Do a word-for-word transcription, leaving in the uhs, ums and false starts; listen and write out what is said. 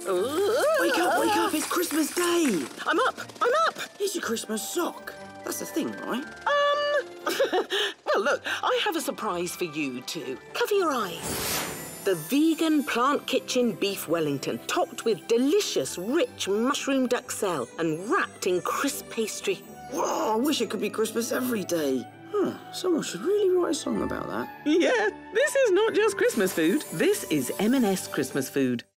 Wake up, wake up, it's Christmas Day! I'm up, I'm up! Here's your Christmas sock. That's the thing, right? Um, well, look, I have a surprise for you too. Cover your eyes. The vegan plant kitchen beef Wellington, topped with delicious, rich mushroom duxelle and wrapped in crisp pastry. Whoa, I wish it could be Christmas every day. Huh, someone should really write a song about that. Yeah, this is not just Christmas food. This is M and S Christmas food.